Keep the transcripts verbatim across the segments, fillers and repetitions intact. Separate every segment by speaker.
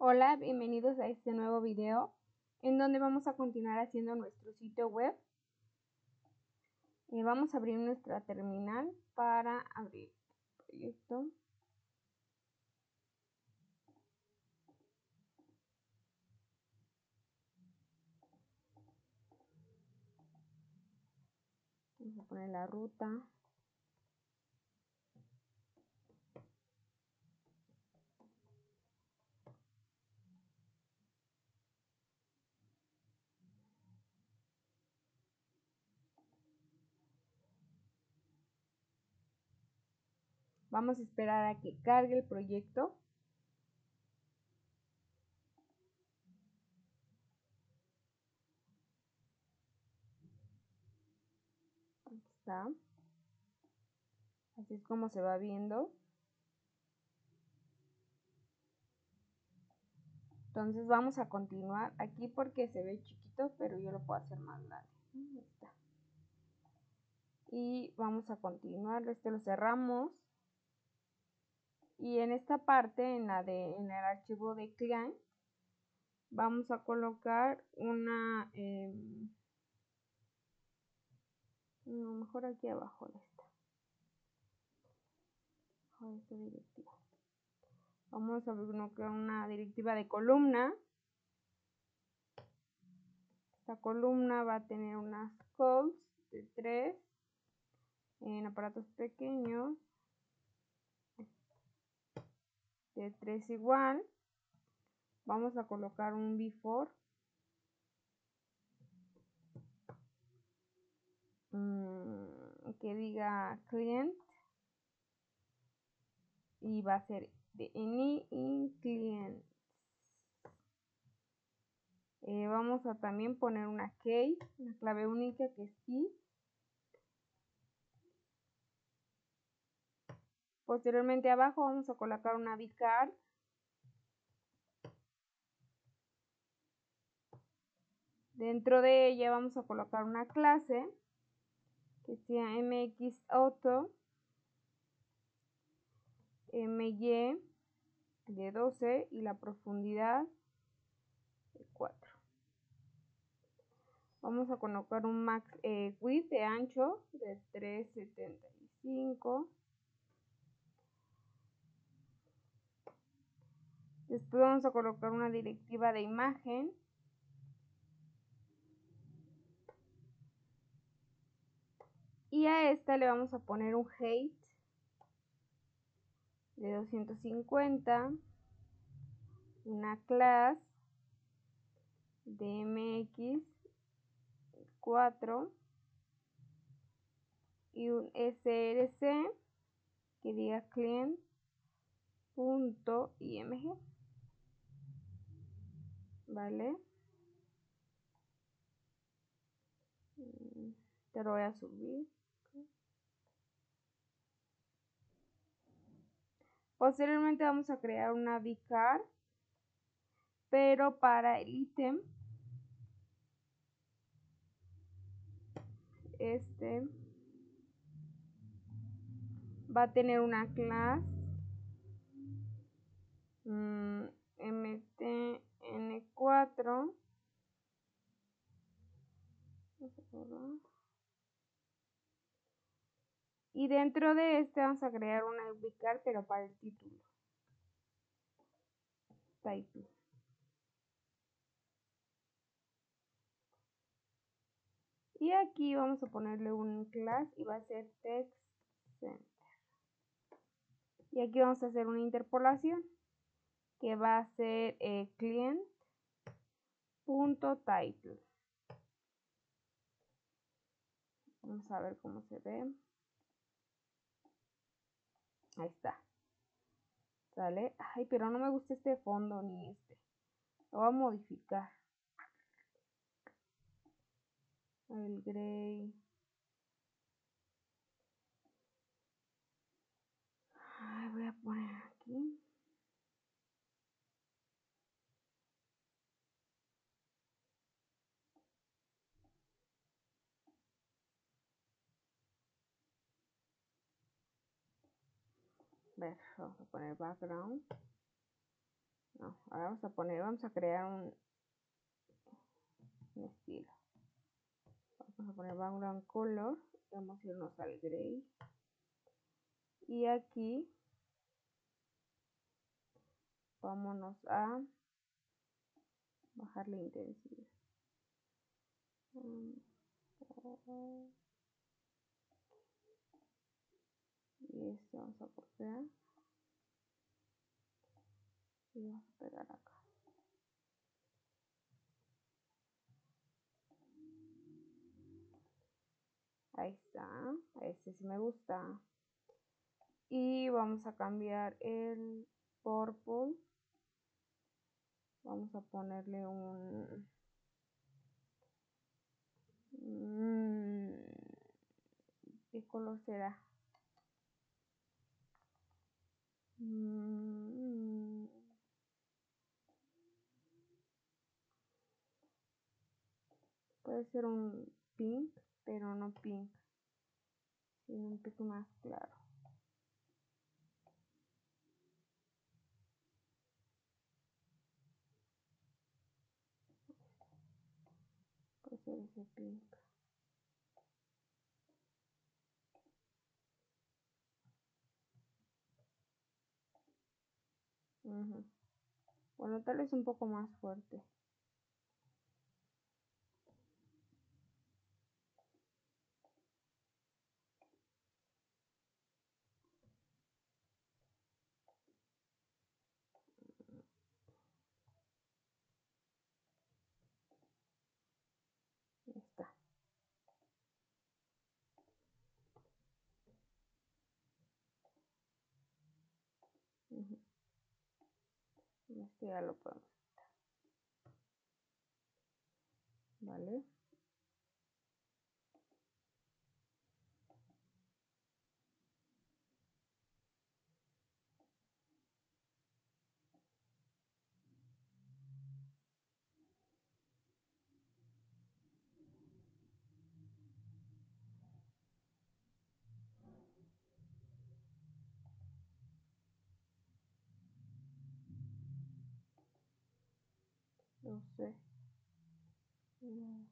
Speaker 1: Hola, bienvenidos a este nuevo video en donde vamos a continuar haciendo nuestro sitio web. Eh, vamos a abrir nuestra terminal para abrir el proyecto. Vamos a poner la ruta. Vamos a esperar a que cargue el proyecto. Aquí está. Así es como se va viendo. Entonces vamos a continuar aquí porque se ve chiquito, pero yo lo puedo hacer más grande. Ahí está. Y vamos a continuar. Este lo cerramos. Y en esta parte, en la de en el archivo de client, vamos a colocar una, eh, no, mejor aquí abajo de esta, de esta directiva. Vamos a colocar una directiva de columna. Esta columna va a tener unas calls de tres en aparatos pequeños, de tres igual. Vamos a colocar un before. Mmm, que diga client. Y va a ser de any in client. Eh, vamos a también poner una key, una clave única que es key. Posteriormente abajo vamos a colocar una vcard. Dentro de ella vamos a colocar una clase que sea mxauto my de doce y la profundidad de cuatro. Vamos a colocar un max eh, width de ancho de tres setenta y cinco. Después vamos a colocar una directiva de imagen. Y a esta le vamos a poner un height de doscientos cincuenta. Una class de mx cuatro. Y un src que diga client.img. Vale. Te lo voy a subir. Posteriormente vamos a crear una vcard, pero para el ítem este va a tener una clase mmm, mtn cuatro. Y dentro de este vamos a crear una vcard, pero para el título. Title. Y aquí vamos a ponerle un class y va a ser text center. Y aquí vamos a hacer una interpolación que va a ser eh, client.title. Vamos a ver cómo se ve. Ahí está. ¿Sale? Ay, pero no me gusta este fondo ni este. Lo voy a modificar. El gray. Ay, voy a poner aquí. A ver, vamos a poner background. No, ahora vamos a poner, vamos a crear un, un estilo. Vamos a poner background color, vamos a irnos al gray. Y aquí vámonos a bajar la intensidad. Y este vamos a copiar. Y vamos a pegar acá. Ahí está. Este sí me gusta. Y vamos a cambiar el purple. Vamos a ponerle un... ¿Qué color será? Mm, puede ser un pink, pero no pink, sino un poco más claro. Puede ser ese pink. Uh-huh. Bueno, tal vez un poco más fuerte. Ahí está. Uh-huh. Este ya lo podemos quitar. Vale. No sé. No.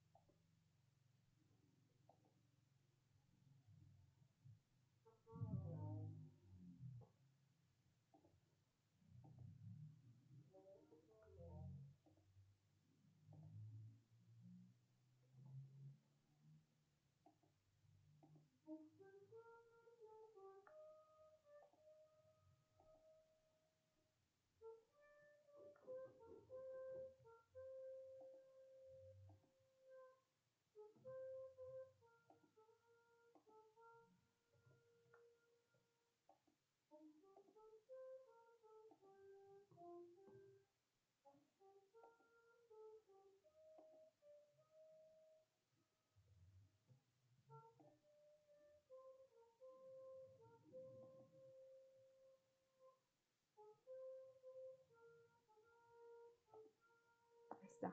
Speaker 1: Ahí está.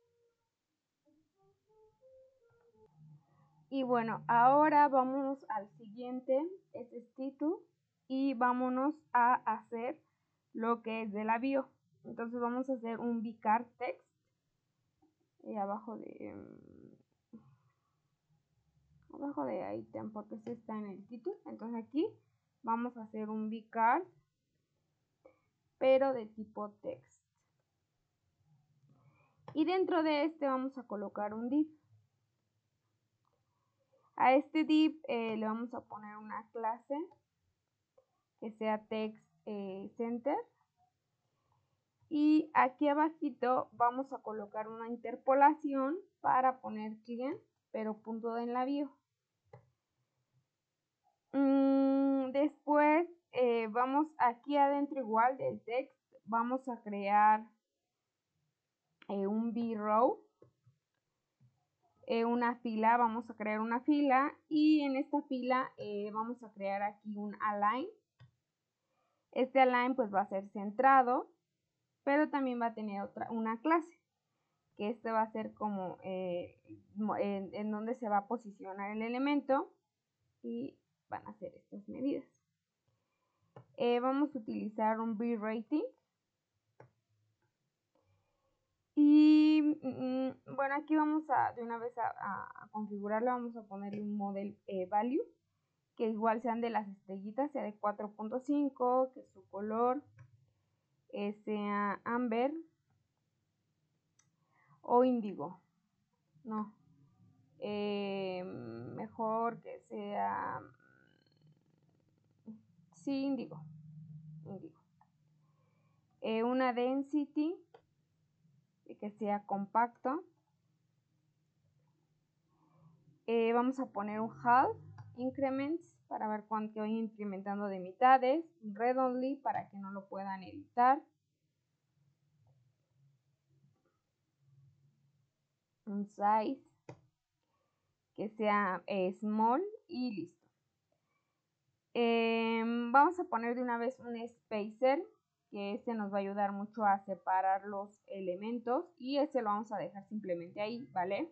Speaker 1: Y bueno, ahora vámonos al siguiente, este es Titu, y vámonos a hacer lo que es de la bio. Entonces vamos a hacer un Vcard text y abajo de um, abajo de item, porque este está en el título. Entonces aquí vamos a hacer un Vcard, pero de tipo text. Y dentro de este vamos a colocar un div. A este div eh, le vamos a poner una clase que sea text eh, center. Y aquí abajito vamos a colocar una interpolación para poner client, pero punto en la bio. Mm, después eh, vamos aquí adentro igual del text, vamos a crear eh, un v-row. Eh, una fila, vamos a crear una fila y en esta fila eh, vamos a crear aquí un align. Este align pues va a ser centrado, pero también va a tener otra, una clase, que este va a ser como eh, en, en donde se va a posicionar el elemento y van a ser estas medidas. Eh, vamos a utilizar un V-rating mm, bueno, aquí vamos a de una vez a, a, a configurarlo. Vamos a ponerle un model eh, value, que igual sean de las estrellitas, sea de cuatro punto cinco, que su color eh, sea amber o índigo. No, eh, mejor que sea, sí, índigo, índigo. Eh, una density que sea compacto. Eh, vamos a poner un half increments para ver cuánto voy incrementando de mitades. Un read only para que no lo puedan editar. Un size que sea eh, small y listo. Eh, vamos a poner de una vez un spacer, que este nos va a ayudar mucho a separar los elementos, y ese lo vamos a dejar simplemente ahí, ¿vale?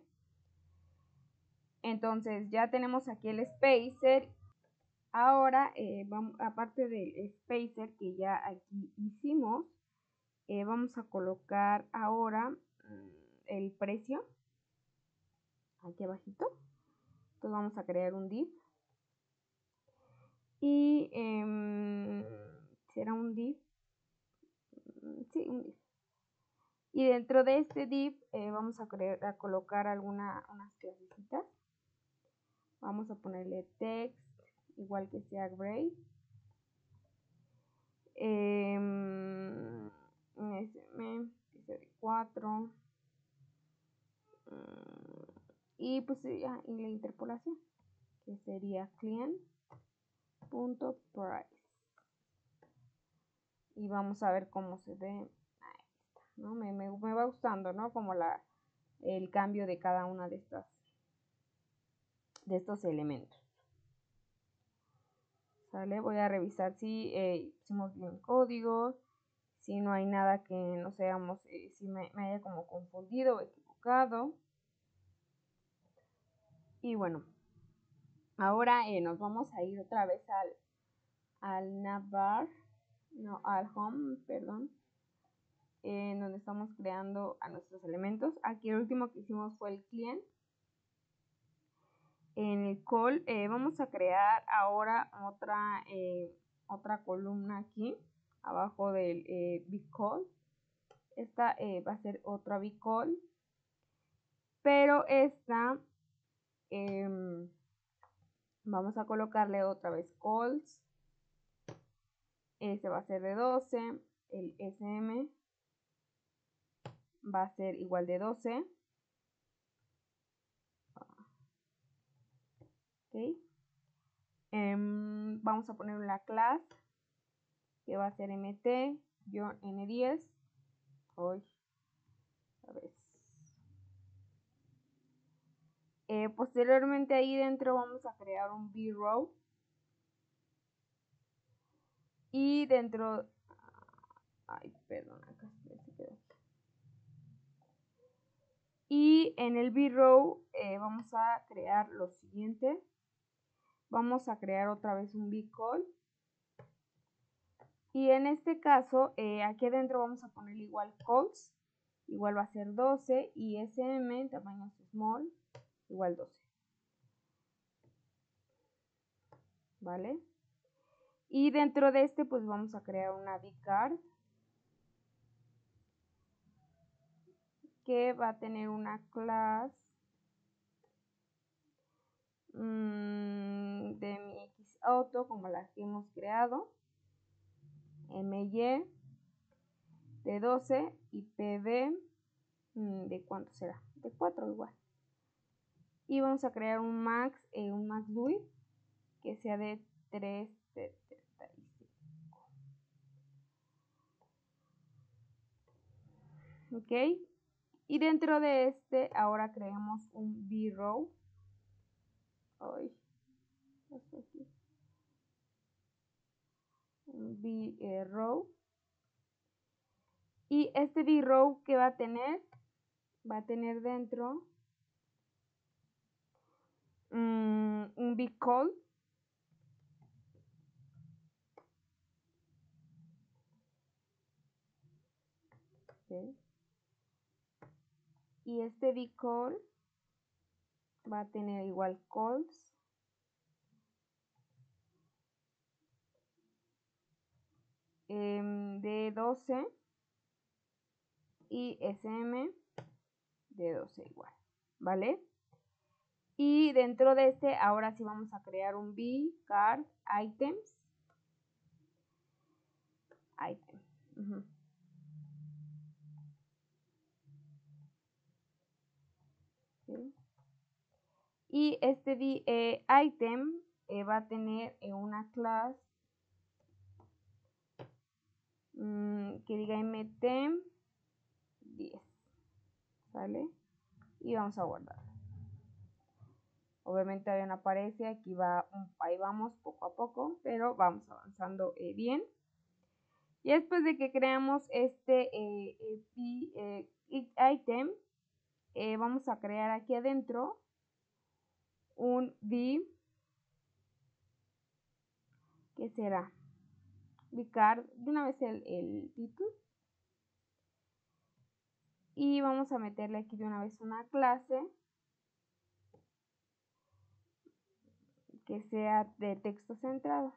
Speaker 1: Entonces ya tenemos aquí el spacer. Ahora, eh, vamos, aparte del spacer que ya aquí hicimos, eh, vamos a colocar ahora mmm, el precio aquí abajito. Entonces vamos a crear un div. Y eh, será un div. Sí, un div. Y dentro de este div eh, vamos a, crear, a colocar alguna, unas clasecitas. Vamos a ponerle text, igual que sea gray. Eh, S M, que sea de cuatro. Y pues ya, y la interpolación, que sería client.price. Y vamos a ver cómo se ve. Ahí está, ¿no? Me, me, me va gustando, ¿no? Como la, el cambio de cada una de estas, de estos elementos. ¿Sale? Voy a revisar si eh, hicimos bien código, si no hay nada que no seamos, eh, si me, me haya como confundido o equivocado. Y bueno, ahora eh, nos vamos a ir otra vez al, al navbar, no, al home, perdón, eh, en donde estamos creando a nuestros elementos. Aquí el último que hicimos fue el client. En el call eh, vamos a crear ahora otra, eh, otra columna aquí, abajo del eh, big call. Esta eh, va a ser otra big call, pero esta eh, vamos a colocarle otra vez calls. Este va a ser de doce, el S M va a ser igual de doce. Okay. Um, vamos a poner una clase que va a ser mt-n diez. Hoy, a ver. Eh, posteriormente ahí dentro vamos a crear un b-row. Y dentro, ay, perdón, acá se quedó. Y en el b-row eh, vamos a crear lo siguiente. Vamos a crear otra vez un b-call. Y en este caso, eh, aquí adentro vamos a poner igual calls. Igual va a ser doce. Y sm, tamaño small, igual doce. ¿Vale? Y dentro de este, pues vamos a crear una bcard, que va a tener una clase mmm, de mi xauto, como las que hemos creado, my de doce y pb mmm, de cuánto será, de cuatro igual. Y vamos a crear un max, eh, un max width que sea de tres setenta y cinco. Ok, y dentro de este ahora creamos un b-row. Ay, hasta aquí. Un b-row. Y este b-row que va a tener, va a tener dentro um, un b-call. Okay. y este vcall va a tener igual calls eh, de doce y sm de doce igual, ¿vale? Y dentro de este ahora sí vamos a crear un vcard items item. Uh-huh. ¿Sí? Y este eh, item eh, va a tener eh, una clase mmm, que diga mtem diez, ¿sale? Y vamos a guardar. Obviamente todavía no aparece, aquí va, ahí vamos poco a poco, pero vamos avanzando eh, bien. Y después de que creamos este eh, eh, eh, item, eh, vamos a crear aquí adentro un div que será vcard de una vez el, el título, y vamos a meterle aquí de una vez una clase que sea de texto centrado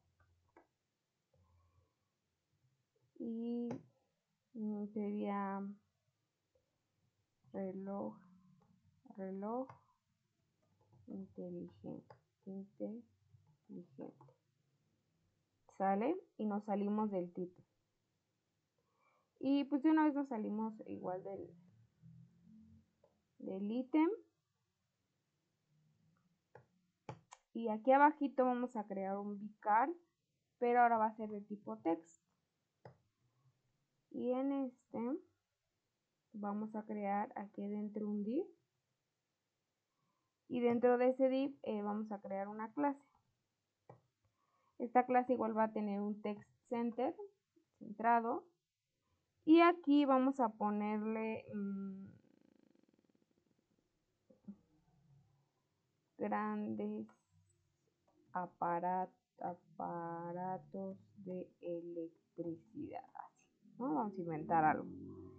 Speaker 1: y sería reloj reloj inteligente inteligente, sale, y nos salimos del título. Y pues de una vez nos salimos igual del del ítem, y aquí abajito vamos a crear un vcard, pero ahora va a ser de tipo text, y en este vamos a crear aquí dentro un div, y dentro de ese div eh, vamos a crear una clase. Esta clase igual va a tener un text center centrado, y aquí vamos a ponerle mmm, grandes aparat, aparatos de electricidad, así, ¿no? Vamos a inventar algo.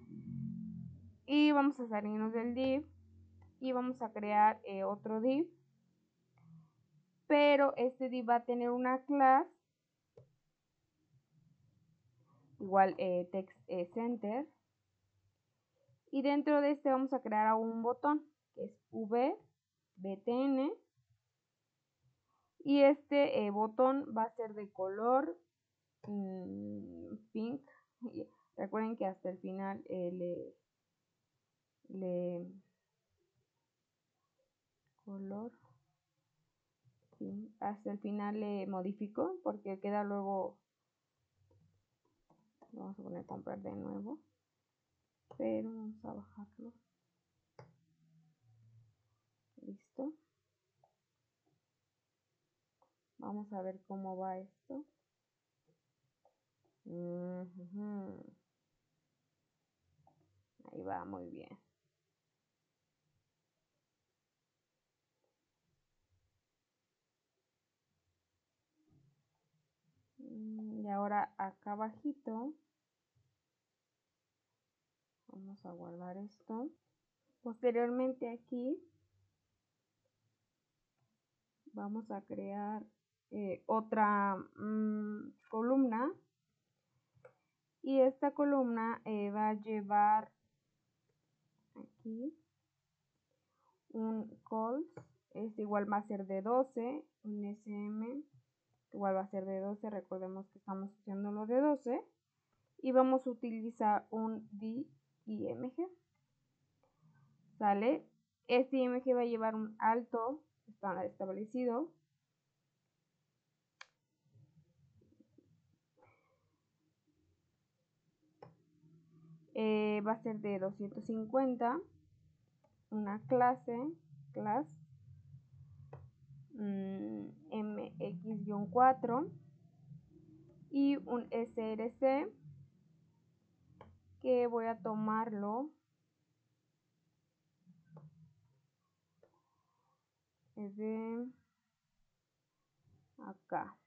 Speaker 1: Y vamos a salirnos del div y vamos a crear eh, otro div, pero este div va a tener una clase igual eh, text eh, center, y dentro de este vamos a crear un botón que es v-btn, y este eh, botón va a ser de color mmm, pink. Y recuerden que hasta el final eh, le, le color pink, hasta el final le modifico porque queda luego, vamos a poner comprar de nuevo, pero vamos a bajarlo. Listo. Vamos a ver cómo va esto. Uh-huh. Ahí va, muy bien. Y ahora acá abajito vamos a guardar esto. Posteriormente aquí vamos a crear eh, otra mmm, columna, y esta columna eh, va a llevar aquí un calls, este igual va a ser de doce, un sm igual va a ser de doce, recordemos que estamos usando lo de doce, y vamos a utilizar un dimg, ¿sale? Este img va a llevar un alto estándar establecido, eh, va a ser de doscientos cincuenta, una clase, class mmm, M X cuatro, y un src que voy a tomarlo es de acá,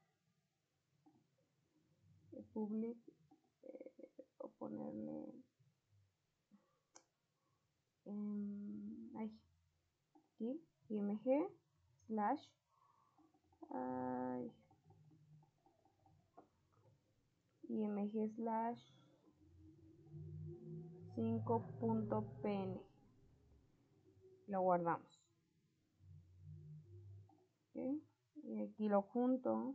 Speaker 1: de public, eh, o ponerle eh, aquí img slash ay, img slash cinco punto png. Lo guardamos. ¿Okay? Y aquí lo junto.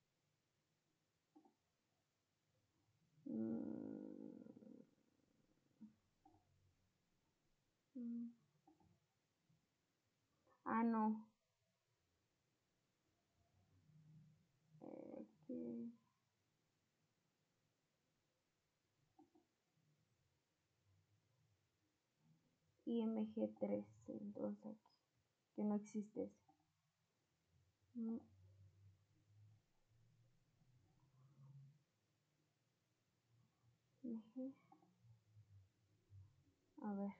Speaker 1: Ah, no. Aquí. I M G tres, entonces aquí, que no existe ese. Mm. A ver.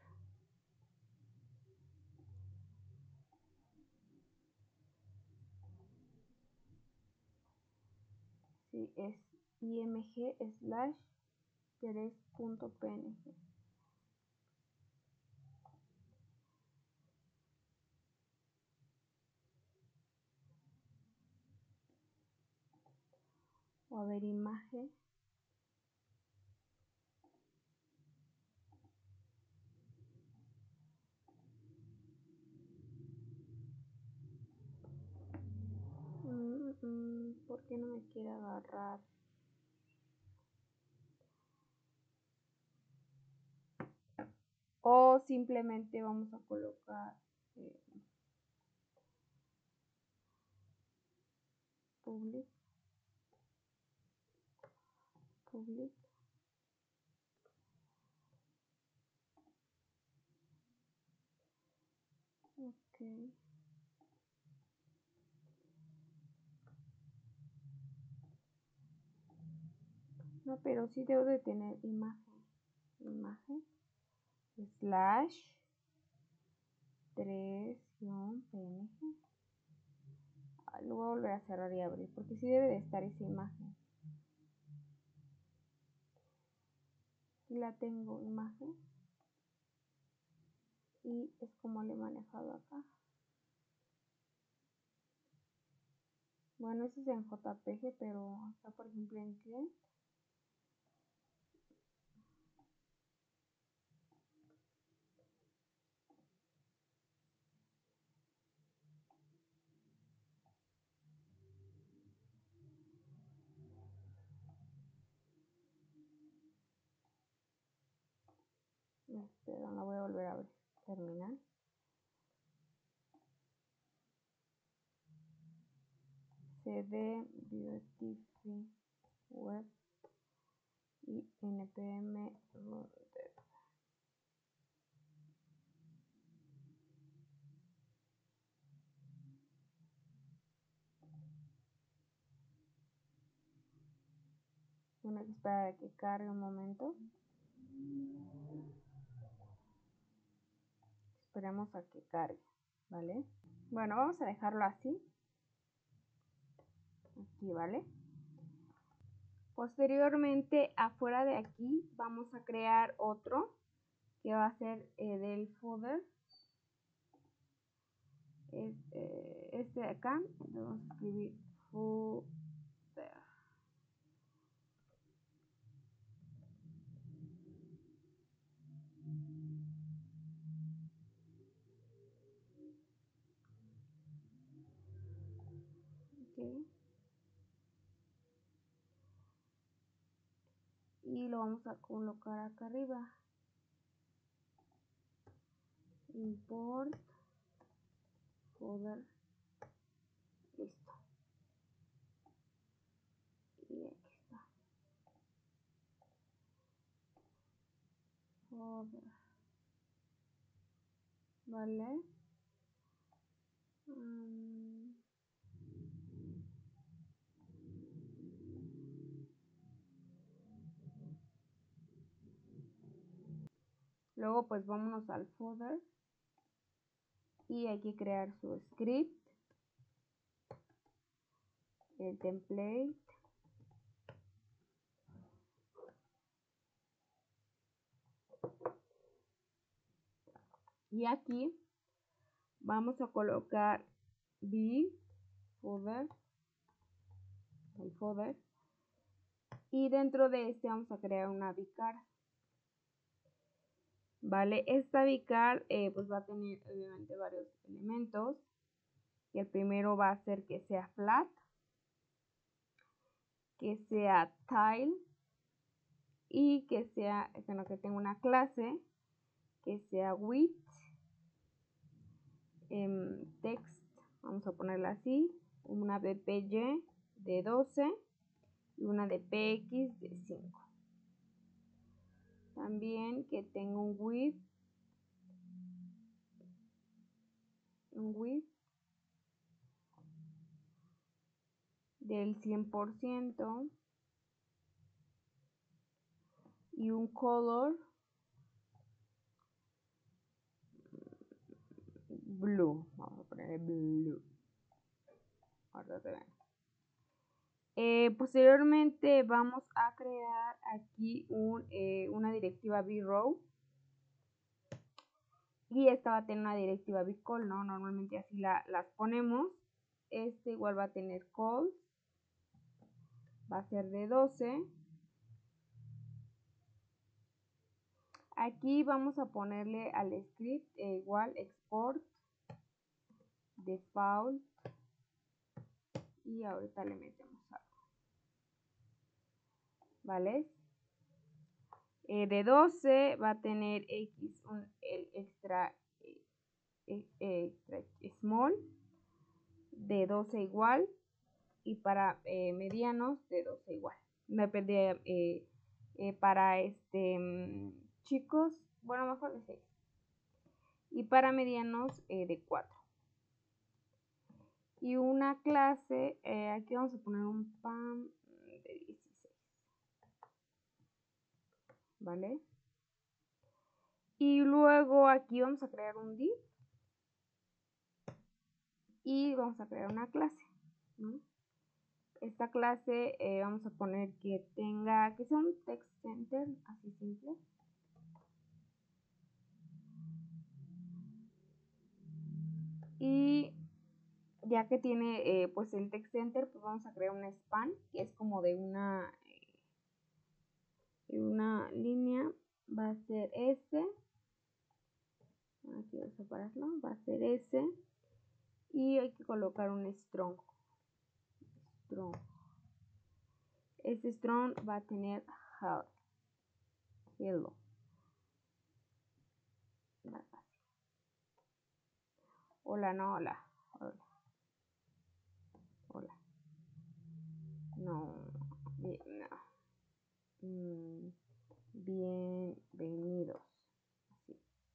Speaker 1: Sí, es img slash tres punto png. O a ver, imagen. Mm, mm, ¿por qué no me quiere agarrar? O simplemente vamos a colocar eh, public, public. Ok. No, pero sí debo de tener imagen. Imagen. Slash tres guión png. Lo voy a volver a cerrar y abrir porque sí debe de estar esa imagen. Y la tengo, imagen. Y es como le he manejado acá. Bueno, eso es en J P G, pero acá por ejemplo en client. Perdón, la voy a volver a abrir. Terminal. cd beautify web y npm rundev. Tengo que esperar a que cargue un momento. Esperemos a que cargue, ¿vale? Bueno, vamos a dejarlo así. Aquí, ¿vale? Posteriormente, afuera de aquí, vamos a crear otro que va a ser eh, del footer. Este, este de acá. Entonces vamos a escribir footer. Okay. Y lo vamos a colocar acá arriba. Import footer. Listo. Y aquí está. Footer. Vale. Um, luego pues vámonos al footer. Y hay que crear su script. El template. Y aquí vamos a colocar b footer, el footer, y dentro de este vamos a crear una vcard. Vale, esta vcard eh, pues va a tener obviamente varios elementos. Y el primero va a ser que sea flat, que sea tile y que sea, bueno, que tenga una clase, que sea width, eh, text, vamos a ponerla así, una de P Y de doce y una de P X de cinco. También que tenga un width, un width del cien por ciento y un color blue. Vamos a poner blue. Ahora te ven. Eh, posteriormente vamos a crear aquí un, eh, una directiva brow y esta va a tener una directiva bcall, ¿no? Normalmente así la, las ponemos. Este igual va a tener calls, va a ser de doce. Aquí vamos a ponerle al script eh, igual export default y ahorita le metemos algo, ¿vale? Eh, de doce va a tener X, un, el extra, eh, extra small, de doce igual, y para eh, medianos de doce igual. Depende, eh, eh, para este mmm, chicos, bueno, mejor de seis. Y para medianos eh, de cuatro. Y una clase, eh, aquí vamos a poner un pam de dieciséis. ¿Vale? Y luego aquí vamos a crear un div. Y vamos a crear una clase, ¿no? Esta clase eh, vamos a poner que tenga, que sea un text center, así simple. Y ya que tiene eh, pues el text center, pues vamos a crear una span, que es como de una, eh, una línea, va a ser S, aquí voy a separarlo, va a ser S, y hay que colocar un strong. strong. Este strong va a tener hello. Hola, no, hola. Hola. Hola. No. Bien, no. Mm, bienvenidos. Así.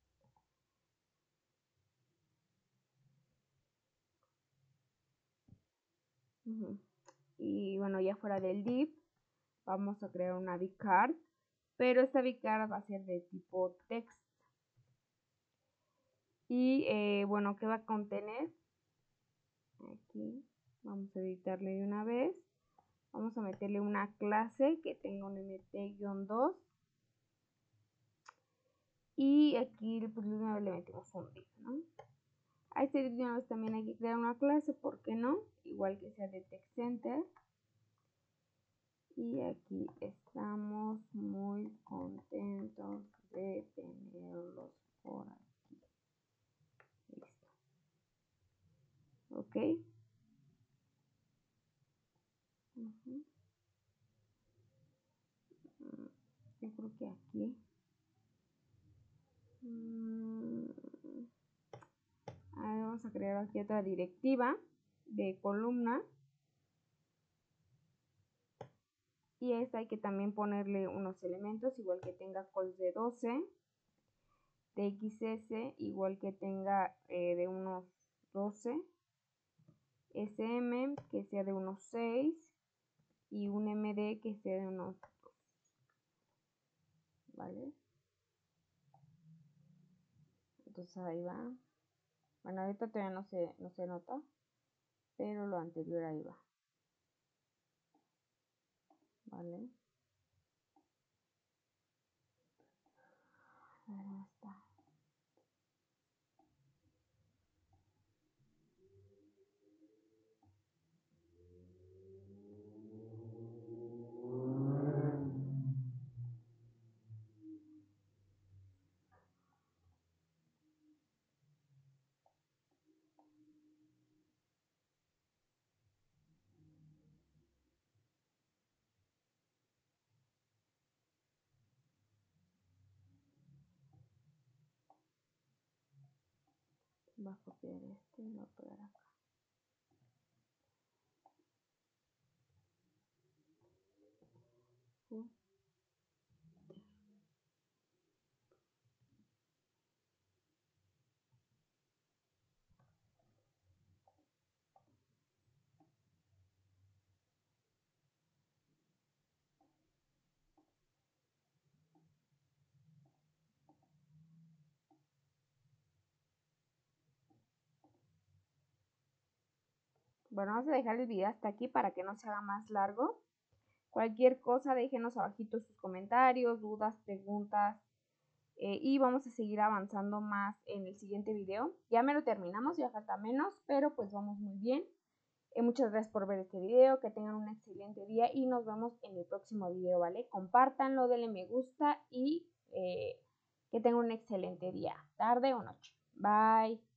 Speaker 1: Uh-huh. Y bueno, ya fuera del div, vamos a crear una vcard, pero esta vcard va a ser de tipo text. Y eh, bueno, ¿qué va a contener? Aquí vamos a editarle de una vez. Vamos a meterle una clase que tenga un M T dos. Y aquí pues, de una vez le metemos un div, ¿no? A este div de una vez también hay que crear una clase, ¿por qué no? Igual que sea de text center. Y aquí estamos muy contentos de tenerlos por aquí. Listo. Ok. Uh-huh. Yo creo que aquí. Mm, ahora vamos a crear aquí otra directiva de columna. Y a esta hay que también ponerle unos elementos, igual que tenga calls de doce. De X S igual que tenga eh, de unos doce. S M que sea de unos seis. Y un M D que sea de unos dos. ¿Vale? Entonces ahí va. Bueno, ahorita todavía no se, no se nota, pero lo anterior ahí va. ¿Vale? Ahí está. Voy a copiar este y lo voy a pegar acá. Uh. Bueno, vamos a dejar el video hasta aquí para que no se haga más largo. Cualquier cosa, déjenos abajito sus comentarios, dudas, preguntas. Eh, y vamos a seguir avanzando más en el siguiente video. Ya me lo terminamos, ya falta menos, pero pues vamos muy bien. Eh, muchas gracias por ver este video, que tengan un excelente día y nos vemos en el próximo video, ¿vale? Compártanlo, denle me gusta y eh, que tengan un excelente día, tarde o noche. Bye.